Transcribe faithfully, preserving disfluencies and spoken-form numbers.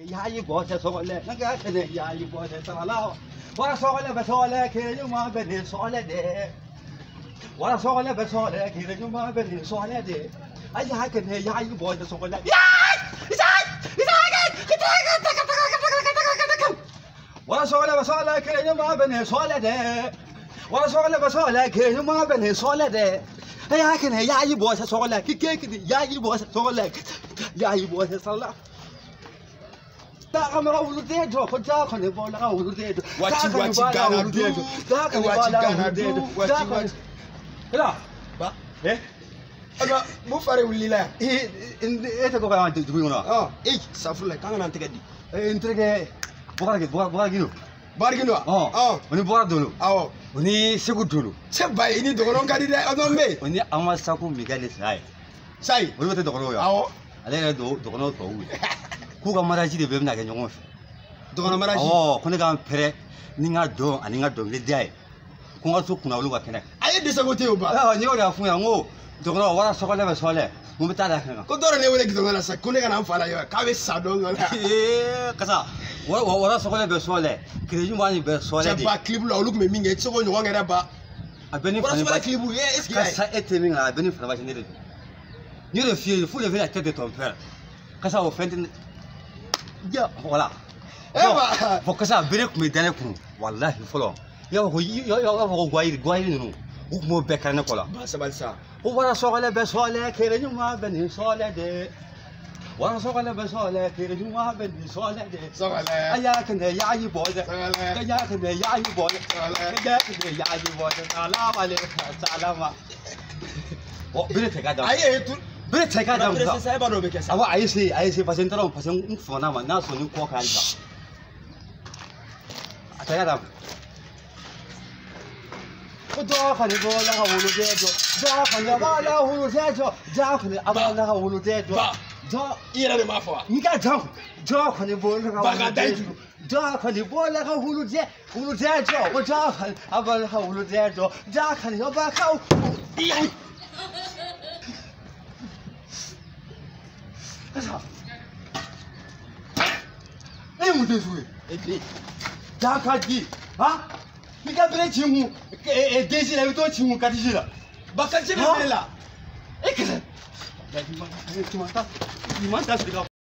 Ya yi bota sole, na ga ne ya yi bota sala. Wala sole ba sole ke ju ma be ni sole de. Wala sole ba sole ke ju ma be ni sole de. Ai ya ke ne ya yi bota sole. Ya! Isai! Isai! Wala sole ba sole ke ju ma be ni sole de. Wala sole ba sole ke ju ma be ni sole de. Ai ya ke ne ya yi bota sole, ki ke ki ya yi bota sole. Ya yi bota sala. Da kamera wulu dedo ko da ko ne bola ka wulu dedo wachi wachi gana dedo da ko wachi gana dedo wachi wachi ila ba eh aga mu fare wuli la eh eta ko ka antu du ngona ah eh safula kanga nan tegadi eh entrege bokara ke bokara gino bargino ah ah oni bokara dolo ah oni segu dolo se bay ini dogoron kadi de odombe oni ama saku migale sai sai oni wote dogono ya ah ale do dogono to wu kuka maraji de bem na ke nyongo dogono maraji oh kone ga pere ninga do aninga do le dai kunga su kuna ulu ka kene aye de sagote oba ah ni ora fu ya ngo dogono wara sokole be sole mu beta da kana ko doro ne wele gido na sa kone kana fala yo ka be sado ngala eh kasa wara wara sokole be sole kreju mani be sole de ba clip lo olu me minge tsoko nyo ngere ba abeni fani ba clip ye est-ce que kasa ete minga abeni fana ba chendere ni le fier il faut lever la tête de ton père kasa au fin ya voilà eba fo kasa bere kuma dane kunu wallahi folo ya ko ya ya ko gwayir gwayir nu u mo be kan ko la ba sabal sa o wala sogale be sole kere ñu ma ben sole de wala sogale be sole kere ñu ma ben sole de sogale aya kan de ya yi bo de sogale ya kan de ya yi bo de ya kan de ya yi bo de salam alaikum salama o bere te ga da aye tu bere te ga da ba sai ba do be kesa awa ayi sai ayi sai pasen taro pasen fona ma na so ni ko ka alba ataya da ko do khani bo la ha wulu de do da khani ba la wulu de do da khani aba la ha wulu de do do ira de ma fa ni ka jam do khani bo la ha ba ka dai tu do khani bo la ha wulu de wulu de do ko da khani aba la ha wulu de do da khani ba ka ai kasa eh mu de suwe eh da ka ji ha ni ka bere chimu e desi la to chimu ka dijila bakanje be la e kasa da di ma ta di ma ta di ma ta